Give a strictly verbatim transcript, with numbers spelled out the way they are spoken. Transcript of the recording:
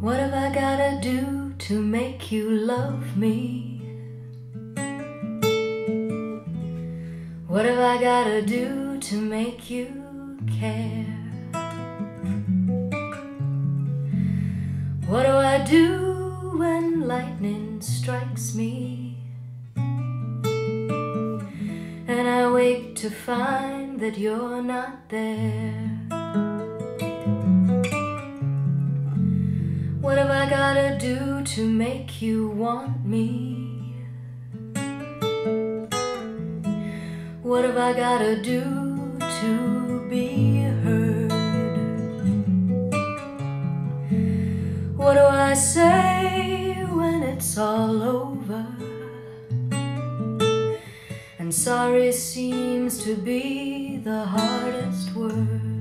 What have I gotta do to make you love me? What have I gotta do to make you care? What do I do when lightning strikes me and I wake to find that you're not there? What have I gotta do to make you want me? What have I gotta do to be heard? What do I say when it's all over and sorry seems to be the hardest word?